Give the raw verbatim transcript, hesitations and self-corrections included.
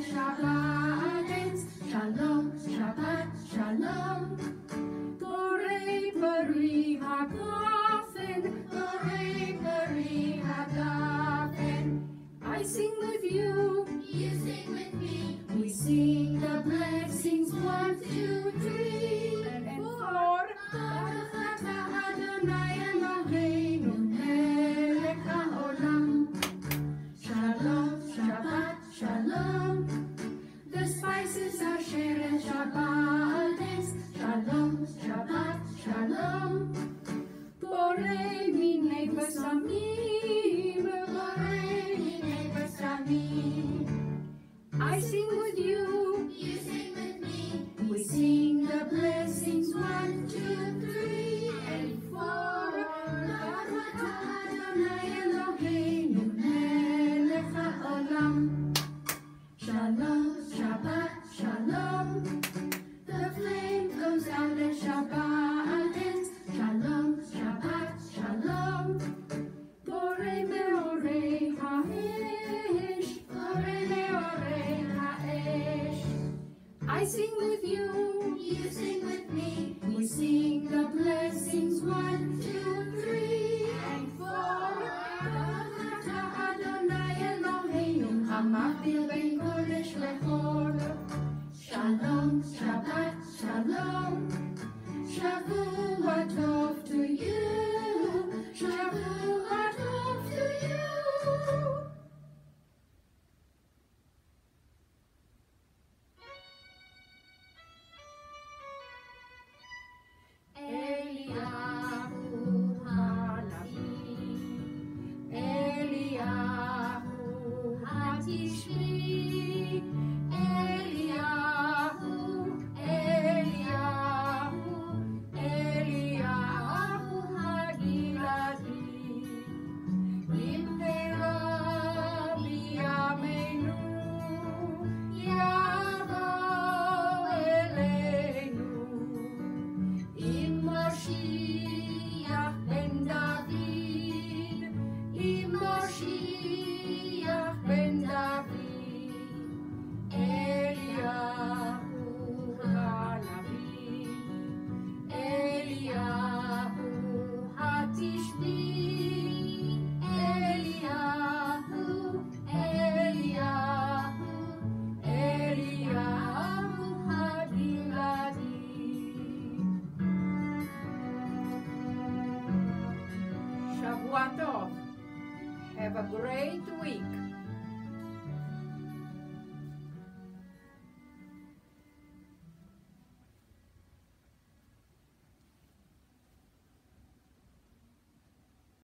Shabbatens, Shalom, Shabbat, Shalom. Borei Peri Hagafen, Borei Peri Hagafen. I sing with you, You sing with me. we sing the blessings, one, two, three, and four. Baruch atah Adonai Eloheinu melech haolam. Shalom, Shabbat, Shalom. The spices are Sheren Shabbatens. Shalom, Shabbat, Shalom. Borei minei basamim, borei minei basamim. I sing with you, You sing with me. we sing the blessings, one, two, three, and four. Baruch atah Adonai Eloheinu melech haolam. Shalom, Shabbat, Shalom. The flame goes out the Shabbatens. Shalom, Shabbat, Shalom. Borei meorei ha'esh, borei meorei ha'esh. I sing with you, You sing with me. we sing the blessings, one, two, three, and four. Baruch atah Adonai Eloheinu hamavdil bein kodesh lechol. Shalom, Shabbat, Shalom. Shavua tov to you. Shavua